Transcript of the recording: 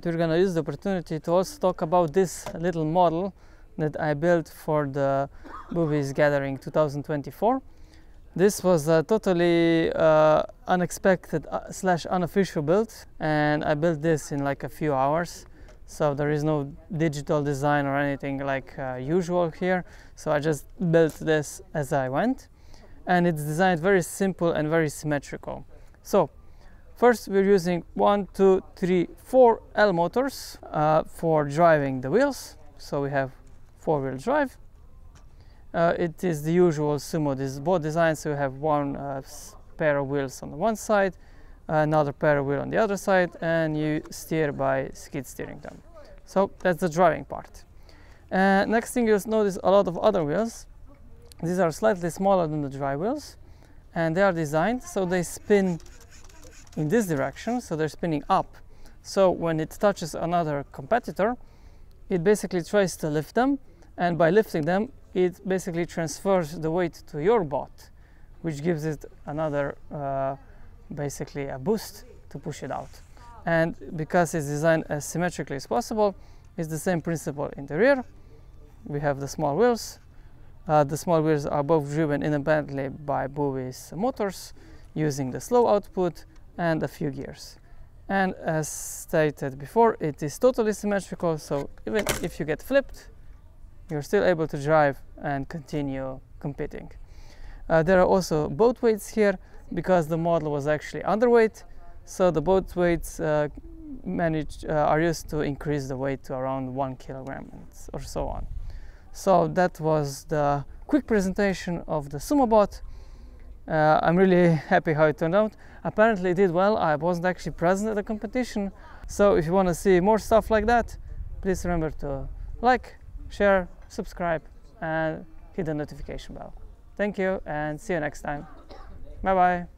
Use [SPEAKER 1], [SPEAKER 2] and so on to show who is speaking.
[SPEAKER 1] we're gonna use the opportunity to also talk about this little model that I built for the BuWizz Gathering 2024. This was a totally unexpected / unofficial build, and I built this in like a few hours. So there is no digital design or anything like usual here. So I just built this as I went, and it's designed very simple and very symmetrical. So first we're using 1, 2, 3, 4 L motors for driving the wheels. So we have 4-wheel drive. It is the usual Sumo boat design, so you have one pair of wheels on the one side, another pair of wheels on the other side, and you steer by skid steering them. So that's the driving part. Next thing, you'll notice a lot of other wheels. These are slightly smaller than the drive wheels, and they are designed so they spin in this direction, so they're spinning up. So when it touches another competitor, it basically tries to lift them, and by lifting them, it basically transfers the weight to your bot, which gives it another, basically a boost to push it out. And because it's designed as symmetrically as possible, it's the same principle in the rear. We have the small wheels. The small wheels are both driven independently by BuWizz motors using the slow output and a few gears. And as stated before, it is totally symmetrical, so even if you get flipped, you're still able to drive and continue competing. There are also boat weights here because the model was actually underweight, so the boat weights are used to increase the weight to around 1 kilogram or so on. So that was the quick presentation of the Sumo bot. I'm really happy how it turned out. Apparently it did well. I wasn't actually present at the competition, so if you want to see more stuff like that, please remember to like, share, subscribe, and hit the notification bell. Thank you, and see you next time. Bye bye.